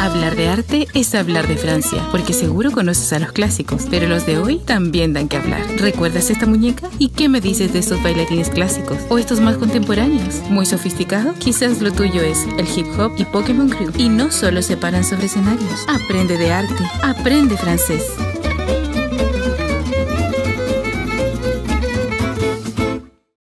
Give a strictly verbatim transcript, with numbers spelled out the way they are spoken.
Hablar de arte es hablar de Francia, porque seguro conoces a los clásicos, pero los de hoy también dan que hablar. ¿Recuerdas esta muñeca? ¿Y qué me dices de estos bailarines clásicos? ¿O estos más contemporáneos? ¿Muy sofisticado? Quizás lo tuyo es el hip hop y Pokémon Crew. Y no solo se paran sobre escenarios. Aprende de arte, aprende francés.